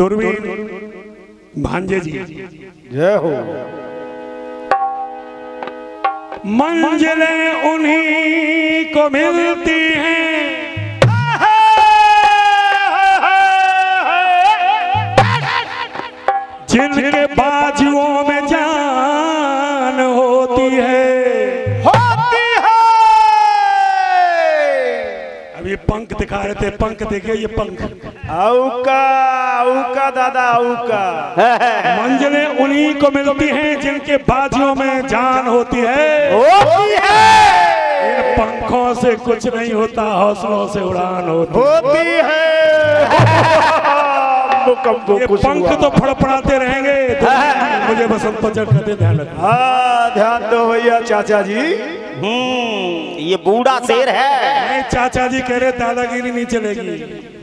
दूरबीन भांजे जी जय हो। मंजिलें उन्हीं को मिलती हैं जिनके बाजुओं में जान होती है। ये पंख दिखा रहे थे, पंख देखिए ये पंख। औका औका दादा औका। मंजिलें उन्हीं को मिलती हैं जिनके बाजुओं में जान होती है। इन पंखों से कुछ नहीं होता, हौसलों से उड़ान होती है। ये पंख तो फड़फड़ाते रहेंगे तो मुझे बसंत पंचमी करते ध्यान रखना। हाँ ध्यान दो भैया चाचा जी। ये बूढ़ा शेर है। नहीं चाचा जी कह रहे दादागिरी नहीं चलेगी।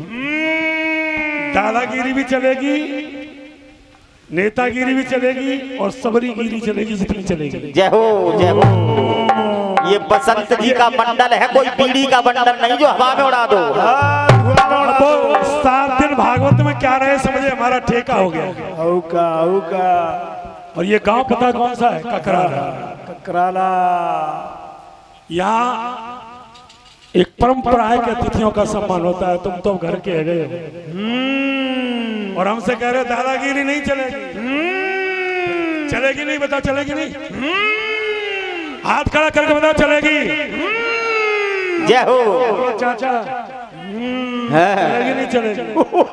दादागिरी भी चलेगी, नेतागिरी भी चलेगी और सबरीगिरी चलेगी जितनी चलेगी। जय हो जय हो। ये बसंत जी का मंडल है, कोई बीड़ी का बंडल नहीं जो हवा में उड़ा दो। तो 7 दिन भागवत में क्या रहे समझे, हमारा ठेका हो गया। औका औका। और ये गांव पता कौन सा है? ककराला। ककराला। यहाँ एक परंपरा है कि अतिथियों का सम्मान होता है। तुम तो घर के गए और हमसे कह रहे दादागिरी नहीं चलेगी। चलेगी नहीं, बता चलेगी नहीं? हाथ खड़ा करके बताओ चलेगी। जय हो चाचा। चलेगी नहीं चलेगी?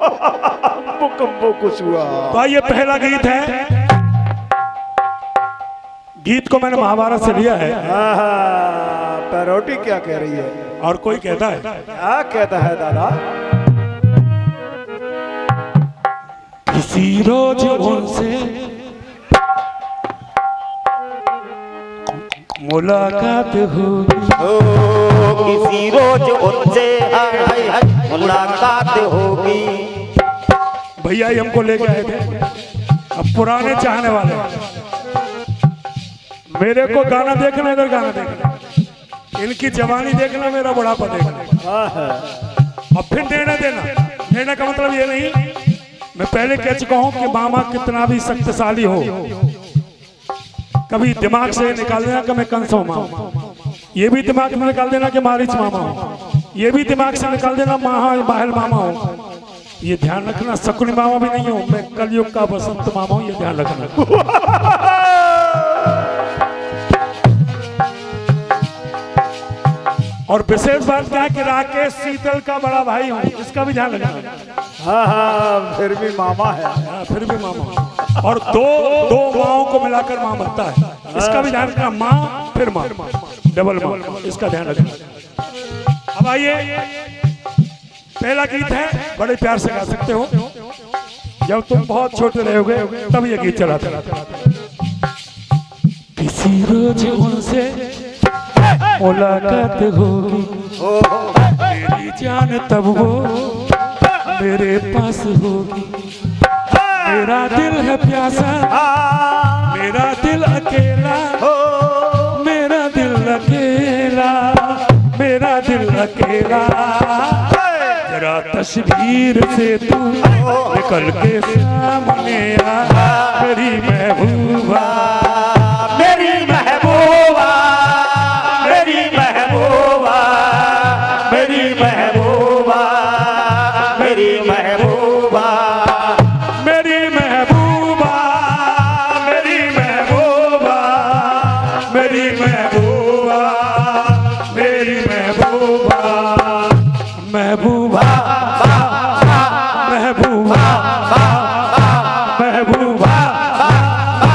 कुछ हुआ। तो ये पहला गीत है। गीत को मैंने महाभारत से लिया है। पैरोटी क्या कह रही है? और कोई कहता है, क्या कहता है दादा? किसी रोज उनसे मुलाकात होगी। किसी रोज उनसे मुलाकात होगी। भैया ही हमको लेके आए थे। अब पुराने चाहने वाले मेरे को गाना देखना, इधर गाना देखना, इनकी जवानी देखना, मेरा बुढ़ापा देखना। अब फिर निर्णय देना। निर्णय का मतलब ये नहीं, मैं पहले कह चुका हूं कि मामा कितना भी शक्तिशाली हो, कभी दिमाग से निकाल देना कि मैं कंस हूं मामा, ये भी दिमाग में निकाल देना कि मारीच मामा हूं, ये भी दिमाग से निकाल देना माहल मामा हूं। ये ध्यान रखना, शकुनी मामा भी नहीं हूं मैं, कलयुग का बसंत मामा हूं, ये ध्यान रखना। और विशेष बात क्या है कि राकेश शीतल का बड़ा भाई हूँ, इसका भी ध्यान रखना। हाँ फिर भी मामा है। फिर भी मामा। और दो माओं को मिलाकर माँ बनता है, इसका भी ध्यान रखना। माँ फिर माँ, डबल माँ, इसका ध्यान रखना। अब आइए, पहला गीत है, बड़े प्यार से गा सकते हो। जब तुम बहुत छोटे रहोगे तब ये गीत चलाते रहते। किसी रोज उनसे मुलाकात होगी, मेरी जान तब वो मेरे पास होगी। मेरा दिल है प्यासा, मेरा दिल अकेला, मेरा दिल अकेला, मेरा दिल अकेला। जरा तस्वीर से तू निकल के सामने आ, मेरी महबूबा, मेरी महबूबा, मेरी महबूबा, मेरी महबूबा, मेरी महबूबा, मेरी महबूबा, मेरी महबूबा, मेरी महबूबा, मेरी महबूबा, महबूबा, महबूबा, महबूबा,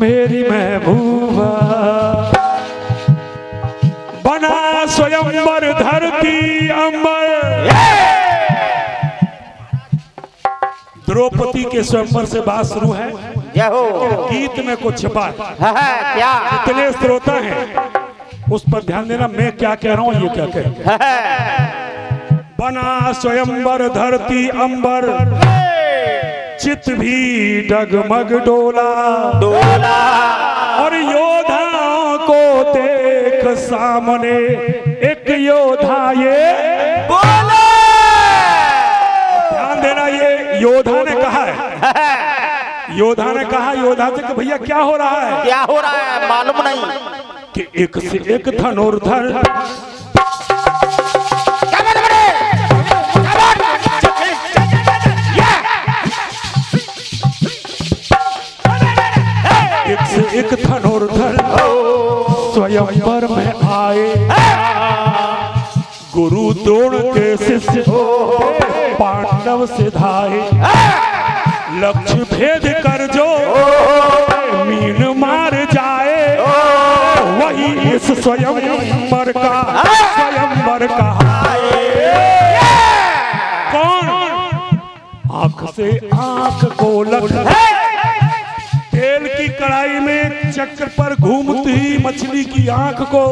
मेरी महबूबा बना स्वयंवर धरती अंबर। द्रौपदी के स्वयंवर से बात शुरू है। जय हो। गीत में कुछ छिपा है। क्या जितने श्रोता हैं उस पर ध्यान देना, मैं क्या कह रहा हूं ये क्या कह रहा हूं। बना स्वयंवर धरती अंबर, चित भी डगमग डोला डोला, और योद्धाओं को देख सामने एक योद्धा ये बोला। ध्यान देना, ये योद्धा ने कहा है। योद्धा ने कहा योद्धा से कि भैया क्या हो रहा है, क्या हो रहा है मालूम नहीं कि एक से एक धनुर्धर एक से एक धनुर्धर स्वयंवर में आए। गुरु द्रोण के शिष्य पांडव सिधाए, लक्ष्य भेद कर जो मीन मार जाए, वही इस स्वयंवर का कौन। आंख से आंख को लग, तेल की कढ़ाई में चक्र पर घूमती मछली की आंख को,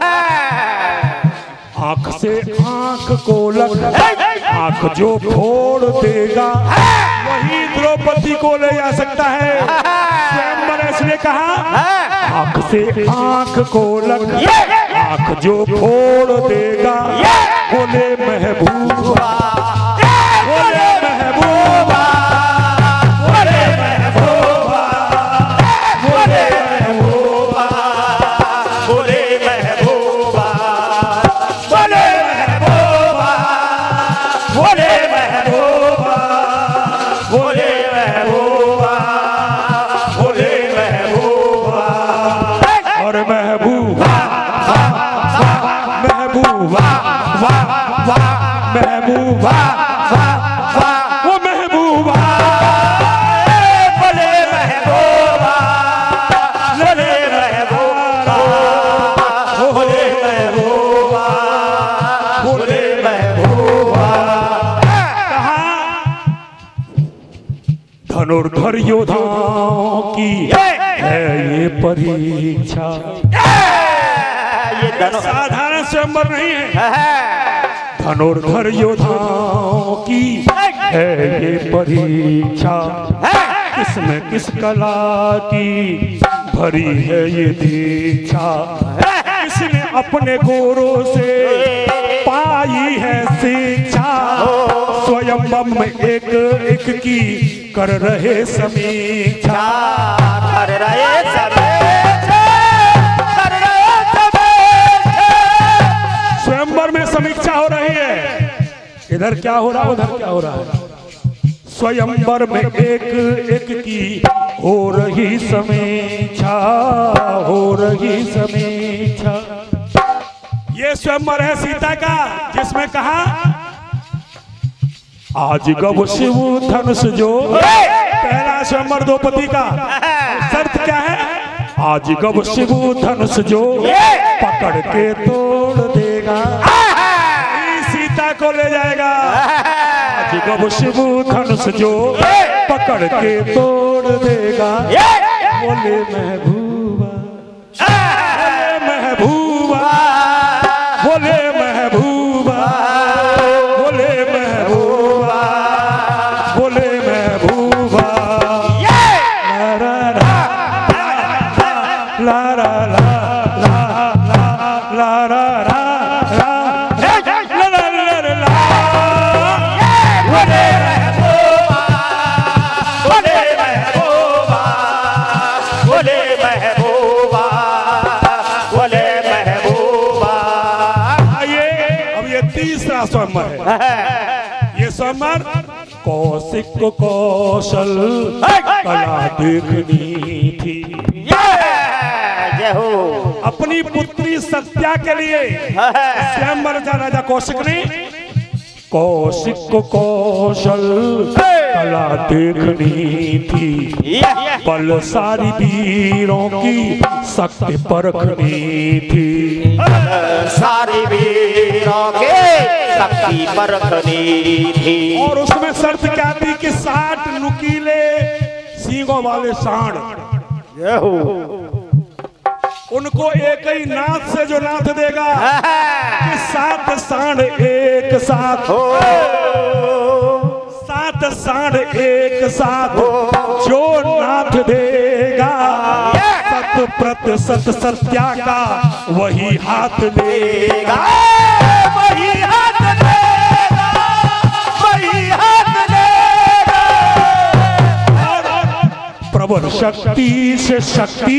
आंख से आंख को लग, आंख जो फोड़ देगा वही द्रौपदी को ले जा सकता है। स्वयंवर इसने कहा आंख से आंख को लग, आंख जो फोड़ देगा, बोले महबूबा, बोले महबूबा, बोले महबूबा, बोले महबूबा, बोले महबूबा, बोले महबूबा, बोले महबूबा, बोले महबूबा, बोले महबूबा, और महबूबा महबूबा महबूबा वो महबूबा, बोले महबूबा, बोले महबूबा, बोले महबूबा, बोले महबूबा। कहा धनुर्धर योद्धाओं की है ये परीक्षा, साधारण स्वयंवर नहीं है। धनुर्धर योद्धाओं की है ये परीक्षा, किसमें किस कला की भरी है ये दीक्षा, किसने अपने गोरों से पाई है शिक्षा, स्वयंवर में एक एक की कर रहे समीक्षा, कर रहे स्वयंवर में समीक्षा हो रही है। इधर क्या हो रहा है, उधर क्या हो रहा है। स्वयंवर में एक एक की हो रही समीक्षा, हो रही समीक्षा। ये स्वयंवर है सीता का, जिसमें कहा आज गव शिव धनुष जो, पहला स्वयंवर द्रौपदी का शर्त क्या है, आज गव शिव धनुष जो पकड़ के तोड़ देगा, सीता को ले जाएगा। आज गव शिव धनुष जो पकड़ के तोड़ देगा, बोले महबूबा, बोले महबूबा, बोले महबूबा, बोले महबूबा, बोले महबूबा, ला ला ला ला ला ला ला स्वयंवर है। ये स्वयंवर कौशिक को कौशल कला देखनी थी, अपनी पुत्री सत्या के लिए स्वयंवर राजा कौशिक ने कौशिक को कौशल कला देखनी थी, बल सारी वीरों की शक्ति परखनी थी, सारी वीरों के शक्ति परखनी थी। और उसमें शर्त क्या थी कि 60 नुकीले सींगों वाले सांड, ये हो उनको एक ही नाथ से जो नाथ देगा कि 7 सांड एक साथ, 7 सांड एक साथ जो नाथ देगा, 100% सत्या का वही हाथ लेगा, वही हाथ देगा, वही हाथ देगा। प्रबल शक्ति से शक्ति,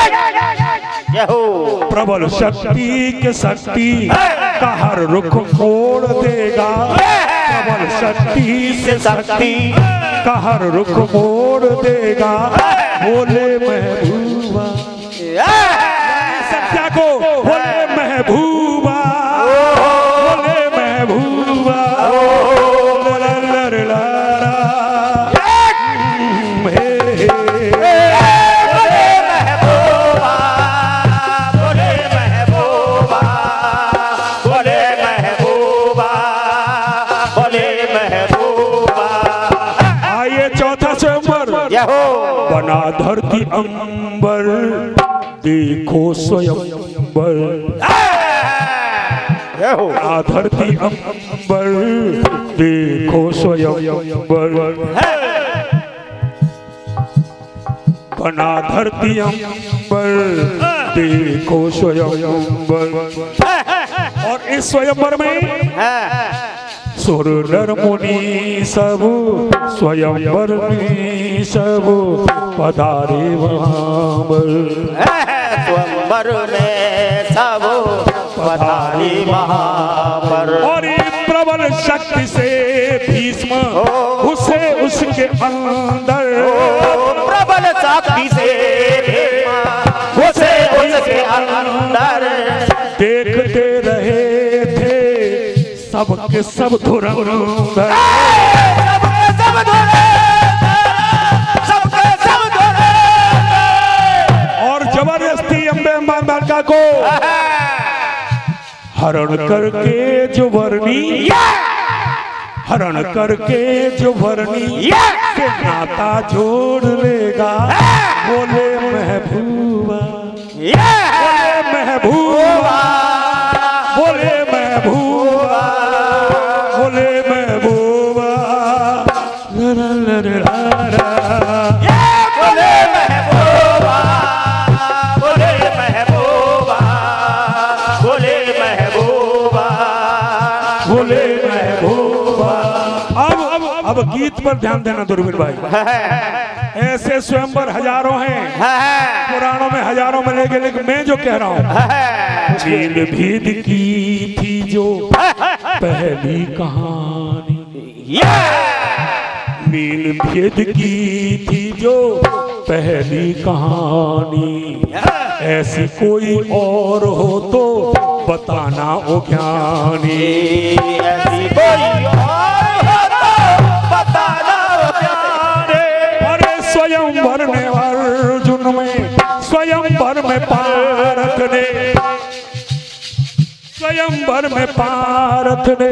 प्रबल शक्ति के शक्ति का हर रुख मोड़ देगा, प्रबल शक्ति से शक्ति का हर रुख मोड़ देगा, बोले महबूबा सत्या को, बोले महबूबा, बोले महबूबा, बना धरती अंबर देखो स्वयंवर, बना धरती अंबर देखो स्वयंवर, बना धरती अंबर देखो स्वयंवर। और इस स्वयंवर में सुर नर मुनि सब स्वयंवर में सब पधारे वहाँ पर, स्वयंवर में सब पधारे वहाँ पर। और प्रबल शक्ति से भीष्म उसे उसके अंदर, प्रबल शक्ति से उसे उसके अंदर देखते रहे थे सबके सब धुरंधर, और जबरदस्ती अम्बे माता को हरण करके जो वर्णी, हरण करके जो वर्णी से नाता जोड़ लेगा, बोले महबूबा, बोले महबूबा, बोले महबूबा, बोले महबूबा, बोले महबूबा, बोले महबूबा, बोले महबूबा, बोले महबूबा। अब गीत पर ध्यान देना दूरबीन भाई, ऐसे स्वयंवर हजारों हैं, पुराणों में हजारों में लेकिन मैं जो कह रहा हूँ, मील भेद की थी जो पहली कहानी, मील भेद की थी जो पहली कहानी, ऐसी कोई और हो तो बताना ओ ज्ञानी, ऐसी कोई और हो तो बताना ओ ज्ञानी। अरे स्वयंवर ने अर्जुन में, स्वयंवर में पारथ ने, स्वयंवर में पारथ ने,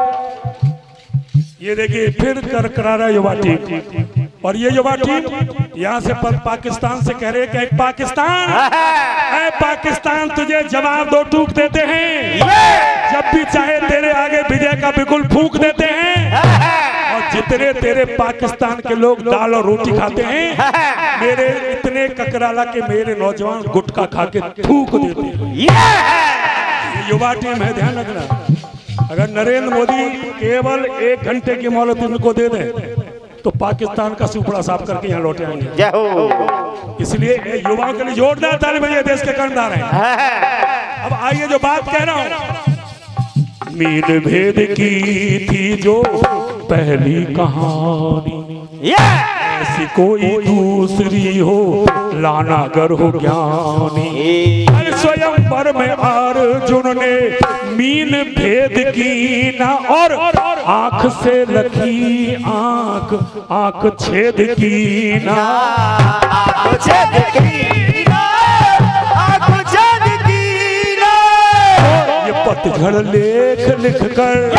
ये देखिए फिर करकरा युवा टीम, और ये युवा टीम यहाँ से पाकिस्तान से कह रहे हैं कि पाकिस्तान, ऐ पाकिस्तान तुझे जवाब दो टूक देते हैं, जब भी चाहे तेरे आगे विजय का बिगुल फूंक देते हैं, और जितने तेरे पाकिस्तान के लोग दाल और रोटी खाते हैं, मेरे इतने ककराला के मेरे नौजवान गुटखा खा के थूक देते हैं। युवा टीम है, ध्यान रखना। अगर नरेंद्र मोदी केवल 1 घंटे की मोहलत इनको दे दें तो पाकिस्तान का सुपड़ा साफ करके यहाँ लौटे आएंगे। इसलिए युवाओं के लिए जोरदार ताली बजाइए, देश के कर्णधार हैं। अब आइए जो बात कह रहा हूँ, मील भेद की थी जो पहली कहानी, ऐसी कोई दूसरी हो लाना गर हो ज्ञानी। स्वयंवर में अर्जुन ने मीन भेद की ना, और आंख से लखी आंख आंख छेद की ना, आंख छेद की ना, आंख छेद की ना। ये पतझड़ लेख लिख कर,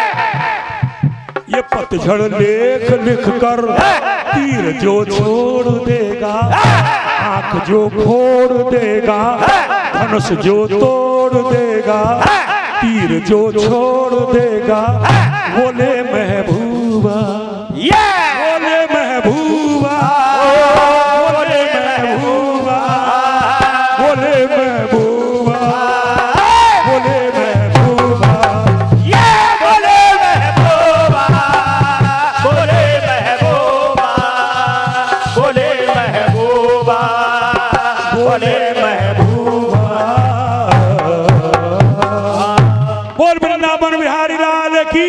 ये पतझड़ लेख लिख कर तीर जो छोड़ देगा, आंख जो फोड़ देगा, धनुष जो तोड़ देगा, तीर जो छोड़ देगा, बोले महबूबा, बोले महबूबा, बोले महबूबा, बोले महबूबा, बोले महबूबा, बोले महबूबा, बोले महबूबा, बोले महबूबा, बोले महबूबा। बोल वृंदावन बिहारी लाल की।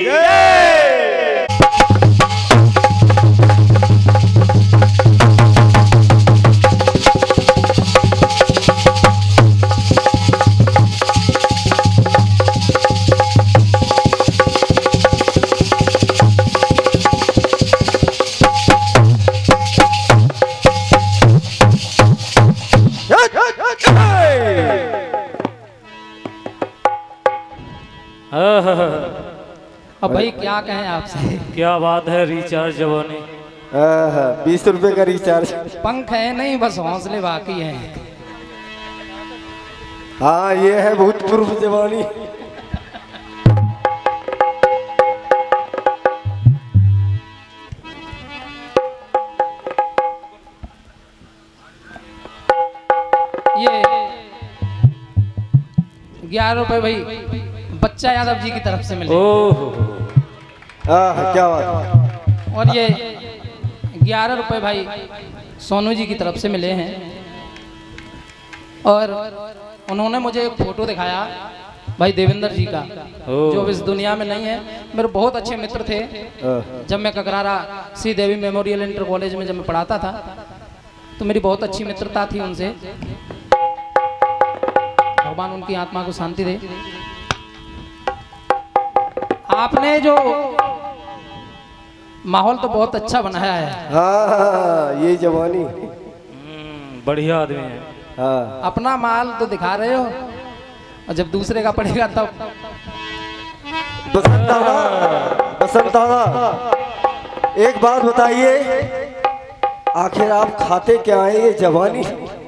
अब भाई क्या कहें आपसे, क्या बात है, रिचार्ज जवानी। 20 रुपए का रिचार्ज। पंख है नहीं, बस हौसले बाकी हैं। हाँ, ये है भूतपूर्व जवानी। ये 11 रुपए भाई बच्चा यादव जी की तरफ से मिले। ओह क्या बात। और ये 11 रुपए भाई सोनू जी की तरफ से मिले हैं। और उन्होंने मुझे एक फोटो दिखाया भाई देवेंद्र जी का, जो अब इस दुनिया में नहीं है। मेरे बहुत अच्छे मित्र थे जब मैं Kakrara Shri Devi memorial inter college में जब मैं पढ़ाता था, तो मेरी बहुत अच्छी मित्रता थी उनसे। भगवान उनकी आत्मा को शांति दे। आपने जो माहौल तो बहुत अच्छा बनाया है। हाँ, ये जवानी। बढ़िया आदमी है। हाँ, अपना माल तो दिखा रहे हो, और जब दूसरे का पड़ेगा तब। बसंत दादा, एक बात बताइए, आखिर आप खाते क्या है ये जवानी?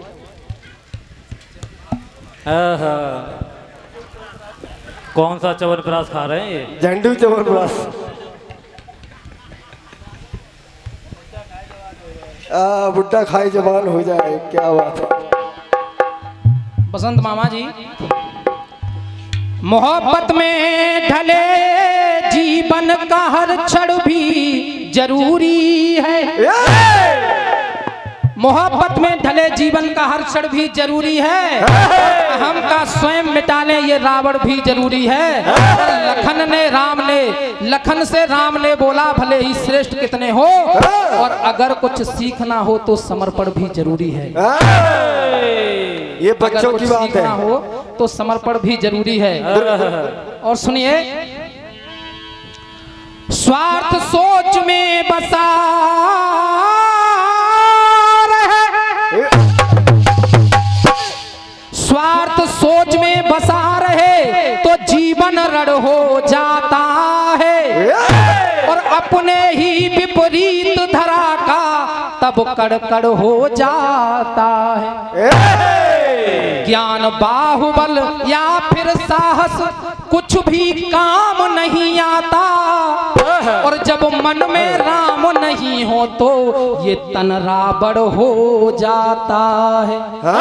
कौन सा च्यवनप्राश खा रहे हैं ये? झंडू च्यवनप्राश। बुड्ढा खाए जवान हो जाए, क्या बात है। बसंत मामा जी, मोहब्बत में ढले जीवन का हर क्षण भी जरूरी है। मोहब्बत में ढले जीवन का हर क्षण भी जरूरी है। हम का स्वयं मिटा ले ये रावण भी जरूरी है। लखन से राम ने बोला भले ही श्रेष्ठ कितने हो, और अगर कुछ सीखना हो तो समर्पण भी जरूरी है। ये बच्चों की बात है। सीखना हो तो समर्पण भी जरूरी है। और सुनिए, स्वार्थ सोच में बसा स्वार्थ सोच में बसा रहे तो जीवन रण हो जाता है, और अपने ही विपरीत धरा का तब कड़कड़ हो जाता है। ज्ञान बाहुबल या फिर साहस कुछ भी काम नहीं आता, और जब मन में राम नहीं हो तो ये तन रावण हो जाता है।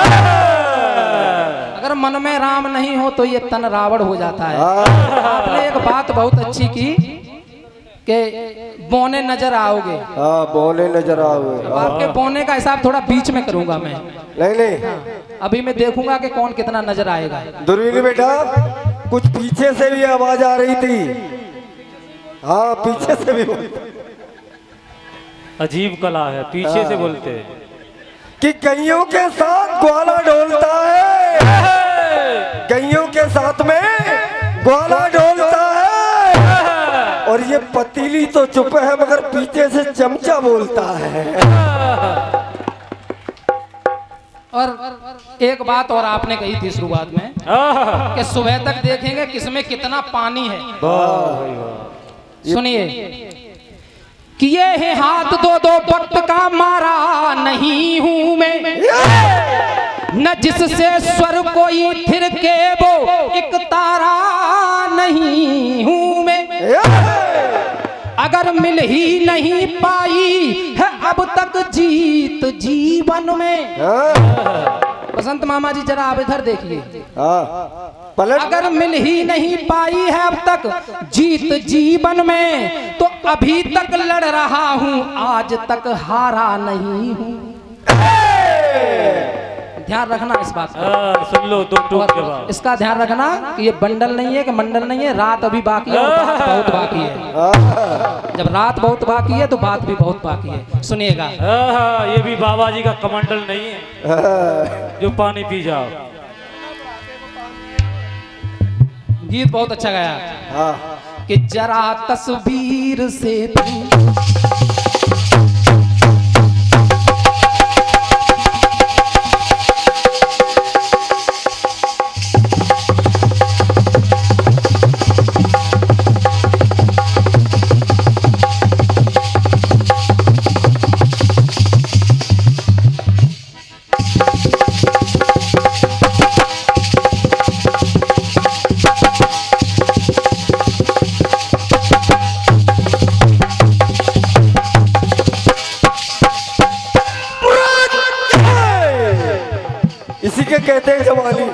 अगर मन में राम नहीं हो तो ये तन रावण हो जाता है। आपने एक बात बहुत अच्छी की कि बोने नजर आओगे। हाँ, बोने नजर आओगे। आपके बोने का हिसाब थोड़ा बीच में करूंगा मैं। नहीं, अभी मैं देखूंगा कि कौन कितना नजर आएगा। दूरबीन बेटा, कुछ पीछे से भी आवाज आ रही थी। हाँ, पीछे से भी। अजीब कला है, पीछे से बोलते हैं कि कईयों के साथ ग्वाला डोलता है। गैयों के साथ में ग्वाला डोलता है, और ये पतीली तो चुप है मगर पीछे से चमचा बोलता है। और एक बात और आपने कही थी शुरुआत में कि सुबह तक देखेंगे किसमें कितना पानी है। सुनिए, किए हैं हाथ दो दो वक्त का मारा नहीं हूं मैं, न जिससे स्वर कोई थिरके वो एक तारा नहीं हूं मैं। अगर मिल ही नहीं पाई है अब तक जीत जीवन में। बसंत मामा जी जरा आप इधर देखिए। अगर मिल ही नहीं पाई है अब तक जीत जीवन में, तो अभी तक लड़ रहा हूं, आज तक हारा नहीं हूं। ध्यान रखना इस बात का। सुन लो दो टूक के बाद इसका ध्यान रखना कि ये बंडल नहीं है कि मंडल नहीं है, रात अभी बाकी है और बात बहुत बाकी है। जब रात बहुत बाकी है तो बात भी बहुत बाकी है। सुनिएगा, ये भी बाबा जी का कमंडल नहीं है जो पानी पी जाओ। गीत बहुत अच्छा गाया कि जरा तस्वीर से कहते हैं जवानी।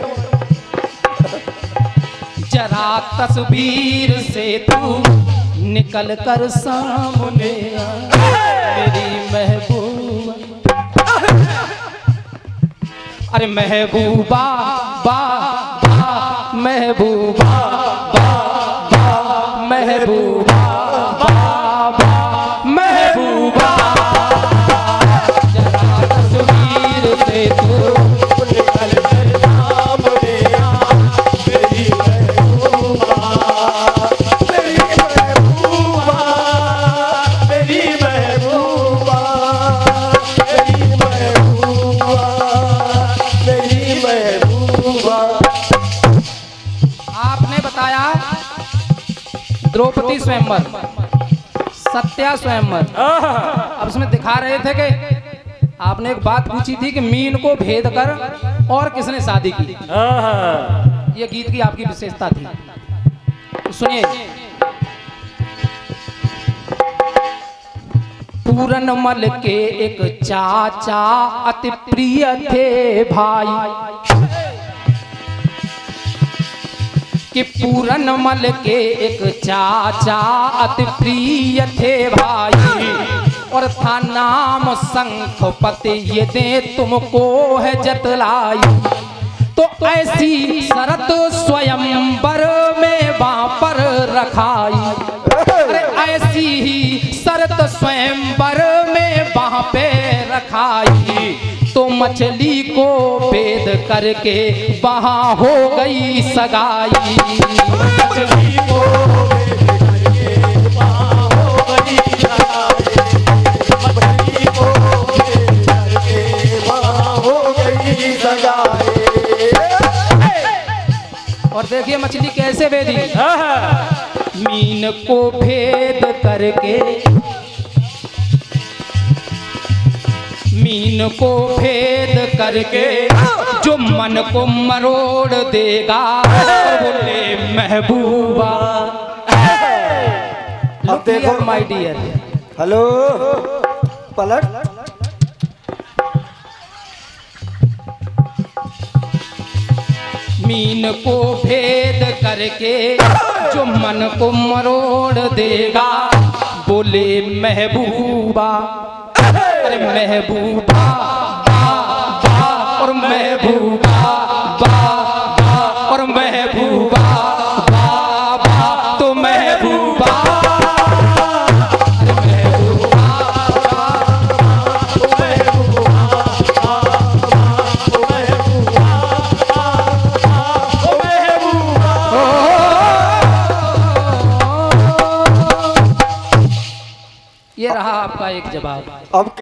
जरा तस्वीर से तू निकल कर सामने आ मेरी महबूबा। अरे महबूबा बा बा महबूबा बा बा महबूबा बा बा महबूबा। जरा तस्वीर से तू द्रौपदी स्वयंवर, सत्या स्वयंवर। अब उसमें दिखा रहे थे कि आपने एक बात पूछी थी कि मीन को भेद कर और किसने शादी की। ये गीत की आपकी विशेषता थी। तो सुनिए, पूरनमल के एक चाचा अति प्रिय थे भाई, कि पूरनमल के एक चाचा अति प्रिय थे भाई, और था नाम शंखपति ये दे तुमको है जतलाई। तो ऐसी शरत स्वयंवर में वहां पर रखाई। अरे ऐसी ही शरत स्वयंवर में वहां पे रखाई। तो मछली को भेद करके वहां हो गई सगाई। मछली को भेद करके वहां हो गई सगाई। मछली को भेद करके वहां हो गई सगाई। और देखिए मछली कैसे भेदी। मीन को भेद करके, मीन को भेद करके जो मन को मरोड़ देगा बोले महबूबा। अब देखो माय डियर। हेलो पलट। मीन को भेद करके जो मन को मरोड़ देगा बोले महबूबा। अरे महबूबा बा बा और महबूबा बा बा और महबूबा बा बा। तो महबूबा आपका एक जवाब। अब